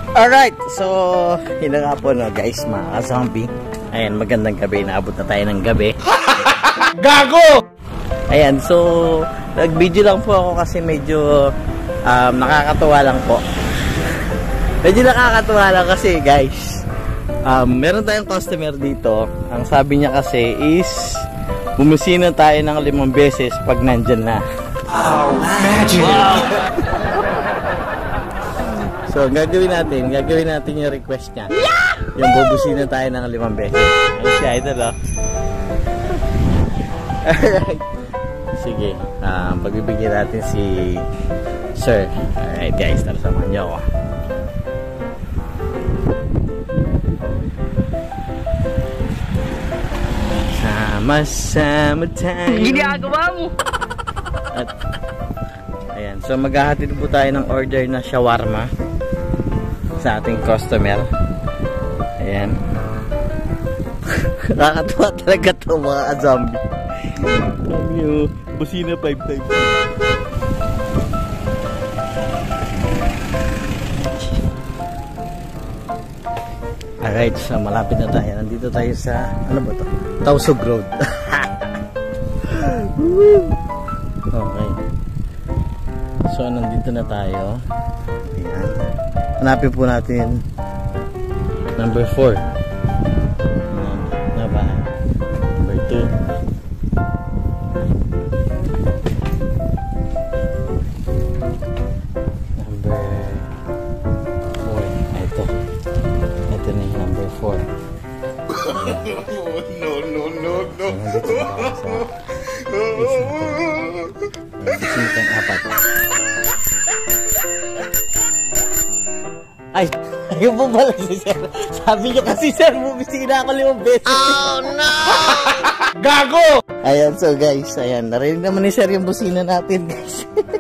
Alright, so yun na nga po no guys, mga ka-zombie. Ayan, magandang gabi, naabot na tayo ng gabi. Gago! Ayan, so nag-video lang po ako kasi medyo nakakatuwa lang po. Medyo nakakatuwa lang kasi guys, meron tayong customer dito. Ang sabi niya kasi is bumisina tayo ng 5 beses pag nandyan na. Oh, magic! So, gagawin natin yung request niya. Yung bubusina tayo ng 5 beses. Ayun siya, idol, oh. Alright. Sige, pagbibigyan natin si Sir. Alright guys, tara samahan niyo ako. Sama-sama tayo. Ginagawa mo! At, ayan, so maghahatid po tayo ng order na shawarma sa ating customer. Ayan. Nakakatuwa talaga ito mga zombie. Busina 5 times. Alright, so malapit na tayo. Nandito tayo sa, ano ba ito? Tausug Road. Okay. So, nandito na tayo. Ayan. Hanapin po natin number 4. Na ba? Number 2. Number 4. Ito. Ito na yung number 4. No. Nandito na tayo sa bisitang 4. Ay, ayun po pala si Sir. Sabi niyo kasi Sir, bumisina ako 5 beses. Oh no! Gago! Ayan, so guys, ayan, narinig naman ni Sir yung busina natin guys.